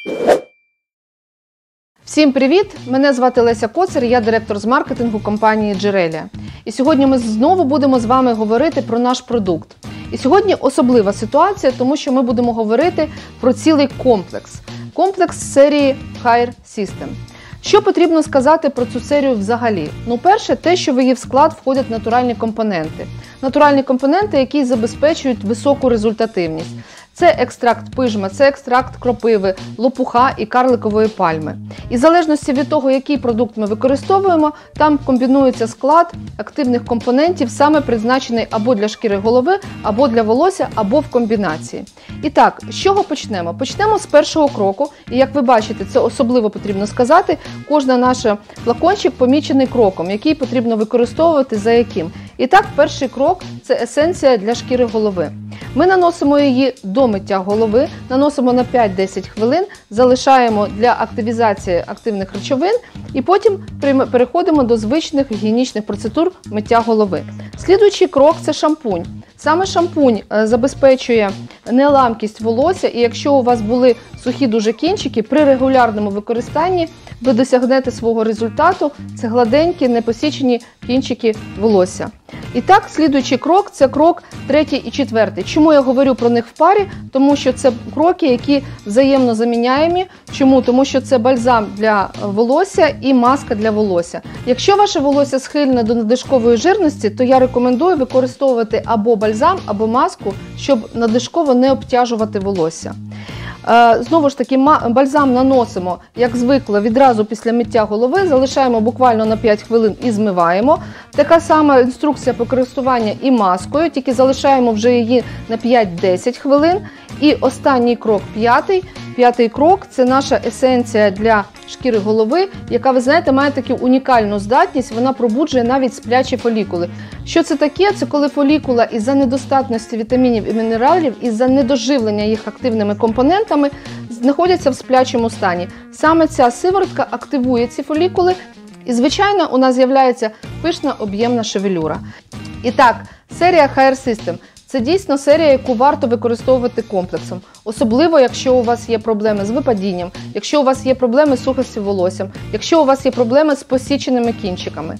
Всім привіт! Мене звати Леся Коцар, я директор з маркетингу компанії Джерелія. І сьогодні ми знову будемо з вами говорити про наш продукт. І сьогодні особлива ситуація, тому що ми будемо говорити про цілий комплекс. Комплекс серії Hire System. Що потрібно сказати про цю серію взагалі? Перше, те, що в її склад входять натуральні компоненти. Натуральні компоненти, які забезпечують високу результативність. Це екстракт пижма, це екстракт кропиви, лопуха і карликової пальми. І в залежності від того, який продукт ми використовуємо, там комбінується склад активних компонентів, саме призначений або для шкіри голови, або для волосся, або в комбінації. І так, з чого почнемо? Почнемо з першого кроку. І як ви бачите, це особливо потрібно сказати, кожен наш флакончик помічений кроком, який потрібно використовувати, за яким. І так, перший крок – це есенція для шкіри голови. Ми наносимо її до миття голови, наносимо на 5-10 хвилин, залишаємо для активізації активних речовин і потім переходимо до звичних гігієнічних процедур миття голови. Слідуючий крок – це шампунь. Саме шампунь забезпечує неламкість волосся, і якщо у вас були сухі дуже кінчики, при регулярному використанні ви досягнете свого результату – це гладенькі, непосічені кінчики волосся. І так, слідуючий крок – це крок третій і четвертий. Чому я говорю про них в парі? Тому що це кроки, які взаємно заміняємі. Чому? Тому що це бальзам для волосся і маска для волосся. Якщо ваше волосся схильне до надлишкової жирності, то я рекомендую використовувати або бальзам, або маску, щоб надлишково не обтяжувати волосся. Знову ж таки, бальзам наносимо, як звикло, відразу після миття голови, залишаємо буквально на 5 хвилин і змиваємо. Така сама інструкція по користуванню і маскою, тільки залишаємо вже її на 5-10 хвилин. І останній крок, п'ятий крок – це наша есенція для шкіри голови, яка, ви знаєте, має таку унікальну здатність, вона пробуджує навіть сплячі фолікули. Що це таке? Це коли фолікула із-за недостатності вітамінів і мінералів, із-за недоживлення їх активними компонентами, знаходяться в сплячому стані. Саме ця сиворотка активує ці фолікули, і, звичайно, у нас з'являється пишна об'ємна шевелюра. І так, серія Hire System – це дійсно серія, яку варто використовувати комплексом. Особливо, якщо у вас є проблеми з випадінням, якщо у вас є проблеми з сухостю волоссям, якщо у вас є проблеми з посіченими кінчиками.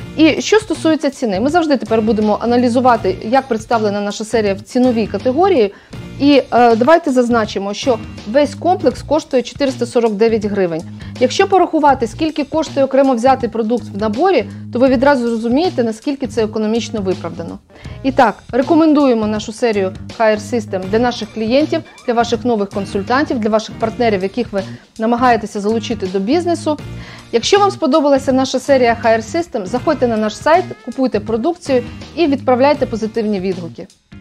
І що стосується ціни, ми завжди тепер будемо аналізувати, як представлена наша серія в ціновій категорії. І давайте зазначимо, що весь комплекс коштує 449 гривень. Якщо порахувати, скільки коштує окремо взяти продукт в наборі, то ви відразу зрозумієте, наскільки це економічно виправдано. І так, рекомендуємо нашу серію Hire System для наших клієнтів, для ваших нових консультантів, для ваших партнерів, яких ви намагаєтеся залучити до бізнесу. Якщо вам сподобалася наша серія Hire System, заходьте на наш сайт, купуйте продукцію і відправляйте позитивні відгуки.